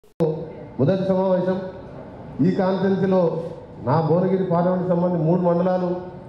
మొదటి సమావేశం ఈ కాన్ఫరెన్స్లో నా భువనగిరి పార్లమెంట్ సంబంధించి 3 మండలాలు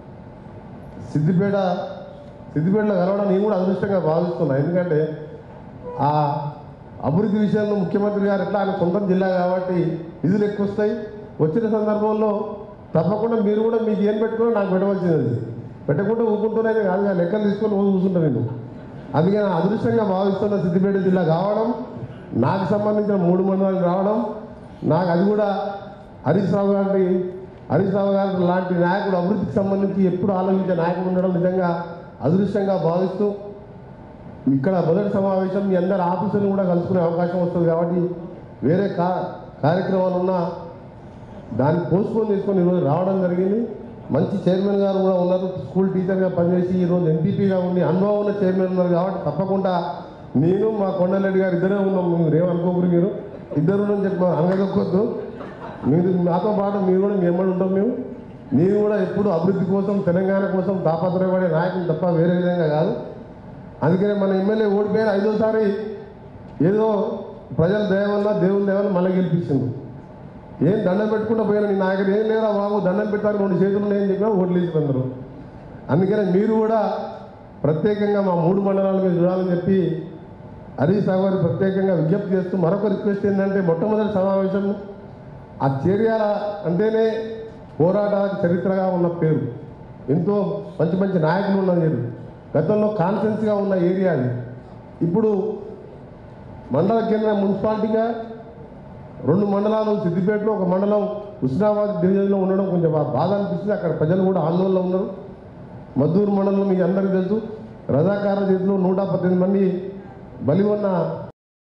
సిద్దిపేటలో కలవడం నేను కూడా అదృష్టంగా భావిస్తున్నాను. ఎందుకంటే ఆ అభివృద్ధి విషయంలో ముఖ్యమంత్రి గారు ఎట్లా ఆయన సొంతం జిల్లా కాబట్టి నిధులు ఎక్కువ వస్తాయి. వచ్చిన సందర్భంలో తప్పకుండా మీరు కూడా మీకు ఏం పెట్టుకున్నా నాకు పెట్టవలసినది, పెట్టకుండా ఊరుకుంటూనే కాదు, లెక్కలు తీసుకొని కూర్చుంటాను నేను. అందుకని అదృష్టంగా భావిస్తున్న సిద్దిపేట జిల్లా కావడం, నాకు సంబంధించిన 3 మండలాలు రావడం, నాకు అది కూడా హరీష్ రావు గారి లాంటి నాయకుడు అభివృద్ధికి సంబంధించి ఎప్పుడు ఆలోచించే నాయకుడు ఉండడం నిజంగా అదృష్టంగా భావిస్తూ ఇక్కడ మొదటి సమావేశం మీ అందరి ఆఫీసులను కూడా కలుసుకునే అవకాశం వస్తుంది. కాబట్టి వేరే కార్యక్రమాలు ఉన్నా దాన్ని పోస్ట్పోన్ చేసుకొని ఈరోజు రావడం జరిగింది. మంచి చైర్మన్ గారు కూడా ఉన్నారు, స్కూల్ టీచర్గా పనిచేసి ఈరోజు ఎంపీపీగా ఉండి అనుభవం ఉన్న చైర్మన్ ఉన్నారు. కాబట్టి తప్పకుండా నేను మా కొండలరెడ్డి గారు ఇద్దరే ఉన్నాం. మీరు ఏమనుకోకూడదు, మీరు ఇద్దరు చెప్పి అనగదొక్కొద్దు. మీరు నాతో పాటు మీరు కూడా మీ ఎమ్మడి ఉంటాం. నేను కూడా ఎప్పుడు అభివృద్ధి కోసం తెలంగాణ కోసం తాపత్రయపడే నాయకులు తప్ప వేరే విధంగా కాదు. అందుకనే మన ఎమ్మెల్యే ఓడిపోయిన 5వసారి ఏదో ప్రజల దయ వల్ల దేవుని దయ వల్ల మళ్ళీ గెలిపించింది. ఏం దండం పెట్టుకుంటూ పోయినా నీ నాయకుడు ఏం లేరా బాబు, దండం పెట్టాలి 2 చేతులు ఉన్నాయని చెప్పినా ఓట్లు వేసినందరూ. అందుకనే మీరు కూడా ప్రత్యేకంగా మా 3 మండలాల మీద చూడాలని చెప్పి హరీష్ రావు గారు ప్రత్యేకంగా విజ్ఞప్తి చేస్తూ మరొక రిక్వెస్ట్ ఏంటంటే, మొట్టమొదటి సమావేశం ఆ చేర్యాల అంటేనే పోరాటానికి చరిత్రగా ఉన్న పేరు, ఎంతో మంచి మంచి నాయకులు ఉన్న పేరు, గతంలో కాన్ఫరెన్స్గా ఉన్న ఏరియా అది. ఇప్పుడు మండల కేంద్ర మున్సిపాలిటీగా 2 మండలాలు సిద్దిపేటలో, 1 మండలం హుస్నాబాద్ డివిజన్లో ఉండడం కొంచెం బాధ అనిపిస్తుంది. అక్కడ ప్రజలు కూడా ఆందోళనలో ఉన్నారు. మద్దూరు మండలం మీకు అందరికీ తెలుసు, రజాకారుల చేతిలో 118 మంది బలి ఉన్న